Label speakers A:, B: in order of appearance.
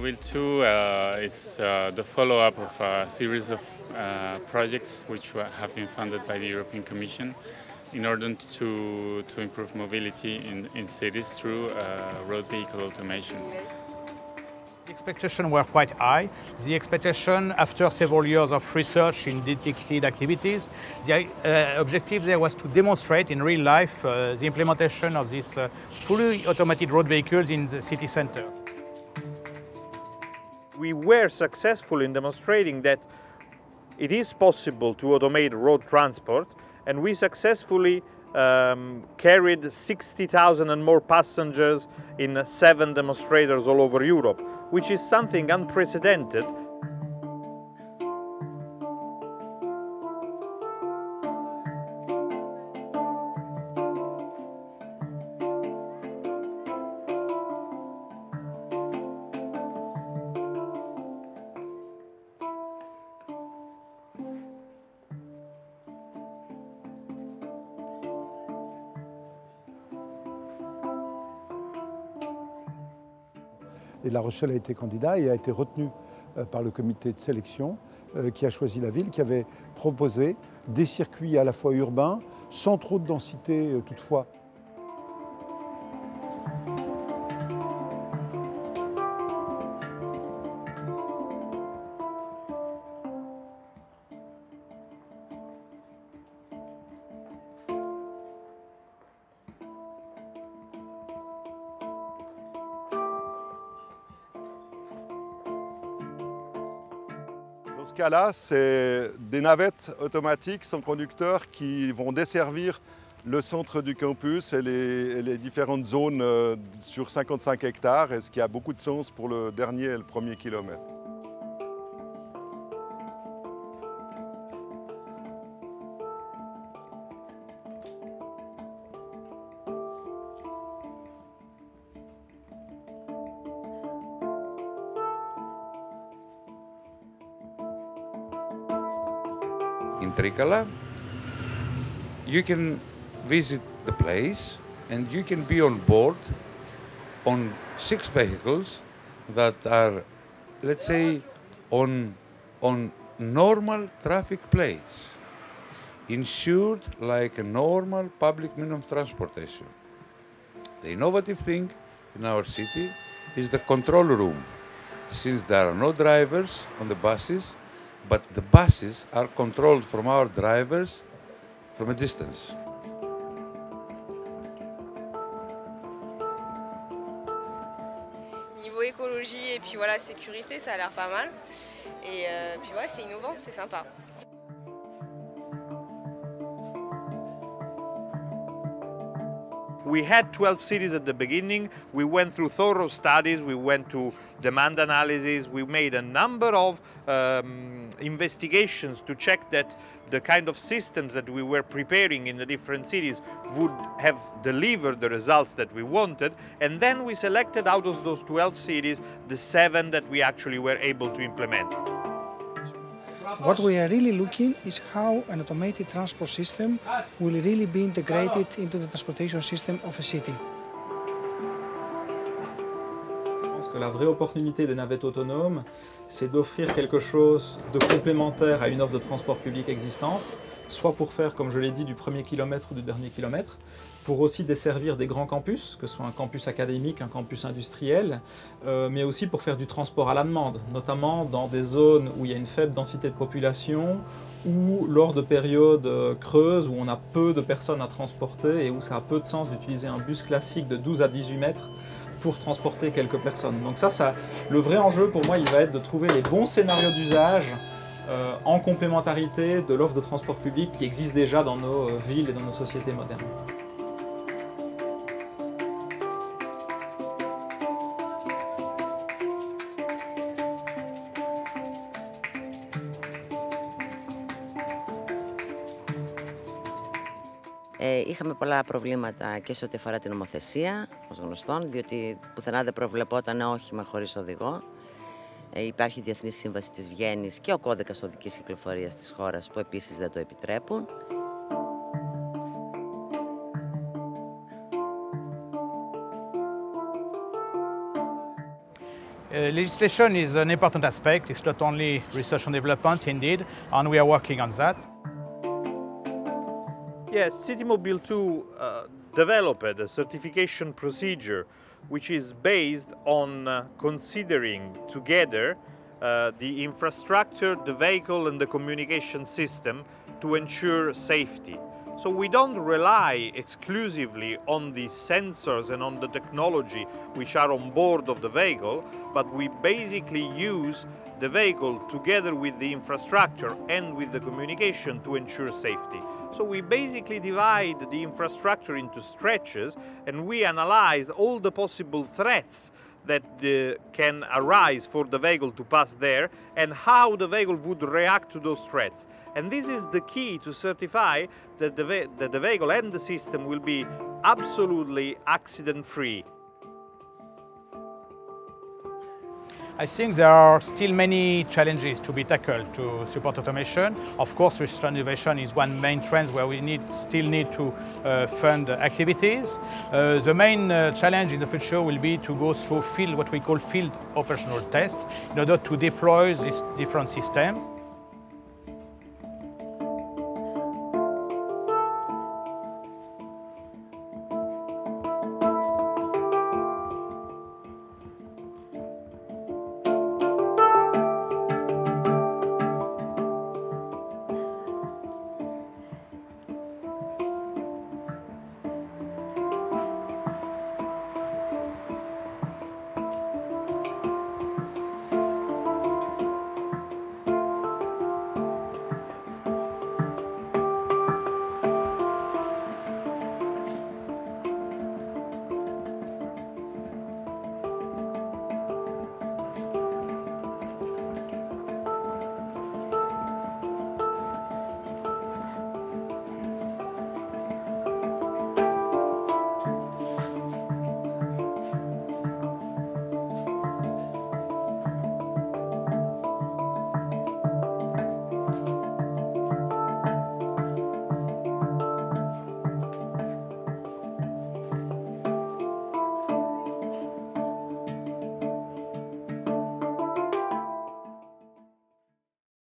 A: CityMobil2 is the follow-up of a series of projects which have been funded by the European Commission in order to improve mobility in cities through road vehicle automation.
B: The expectations were quite high. The expectation, after several years of research in detected activities, the objective there was to demonstrate in real life the implementation of these fully automated road vehicles in the city center.
C: We were successful in demonstrating that it is possible to automate road transport, and we successfully carried 60,000 and more passengers in 7 demonstrators all over Europe, which is something unprecedented.
D: Et La Rochelle a été candidat et a été retenu par le comité de sélection qui a choisi la ville, qui avait proposé des circuits à la fois urbains, sans trop de densité toutefois.
E: Dans ce cas-là, c'est des navettes automatiques sans conducteur qui vont desservir le centre du campus et les différentes zones sur 55 hectares, et ce qui a beaucoup de sens pour le dernier et le premier kilomètre.
F: In Trikala, you can visit the place and you can be on board on 6 vehicles that are, let's say, on normal traffic plates, insured like a normal public means of transportation. The innovative thing in our city is the control room, since there are no drivers on the buses, but the buses are controlled from our drivers from a distance.
G: Niveau écologie et puis voilà, sécurité, ça a l'air pas mal. Et puis ouais, c'est innovant, c'est sympa.
C: We had 12 cities at the beginning. We went through thorough studies, we went to demand analysis, we made a number of investigations to check that the kind of systems that we were preparing in the different cities would have delivered the results that we wanted. And then we selected out of those 12 cities the 7 that we actually were able to implement.
H: What we are really looking is how an automated transport system will really be integrated into the transportation system of a city.
I: Je pense que la vraie opportunité des navettes autonomes, c'est d'offrir quelque chose de complémentaire à une offre de transport public existante, soit pour faire, comme je l'ai dit, du premier kilomètre ou du dernier kilomètre, pour aussi desservir des grands campus, que ce soit un campus académique, un campus industriel, mais aussi pour faire du transport à la demande, notamment dans des zones où il y a une faible densité de population, ou lors de périodes creuses où on a peu de personnes à transporter et où ça a peu de sens d'utiliser un bus classique de 12 à 18 mètres pour transporter quelques personnes. Donc le vrai enjeu pour moi, il va être de trouver les bons scénarios d'usage en complémentarité de l'offre de transport public qui existe déjà dans nos villes et dans nos sociétés modernes.
J: Είχαμε πολλά προβλήματα και σε ό,τι αφορά την νομοθεσία, ως γνωστόν, διότι πουθενά δεν προβλεπόταν όχημα χωρίς οδηγό. Υπάρχει η Διεθνή Σύμβαση της Βιέννης και ο κώδικας οδικής κυκλοφορίας της χώρας που επίσης δεν το επιτρέπουν.
B: Legislation is an important aspect. It's not only research and development, indeed, and we are working on that.
C: Yes, CityMobil2 developed a certification procedure which is based on considering together the infrastructure, the vehicle and the communication system to ensure safety. So we don't rely exclusively on the sensors and on the technology which are on board of the vehicle, but we basically use the vehicle together with the infrastructure and with the communication to ensure safety. So we basically divide the infrastructure into stretches and we analyze all the possible threats that can arise for the vehicle to pass there and how the vehicle would react to those threats. And this is the key to certify that the vehicle and the system will be absolutely accident-free.
B: I think there are still many challenges to be tackled to support automation. Of course, research and innovation is one main trend where we still need to fund activities. The main challenge in the future will be to go through what we call field operational tests in order to deploy these different systems.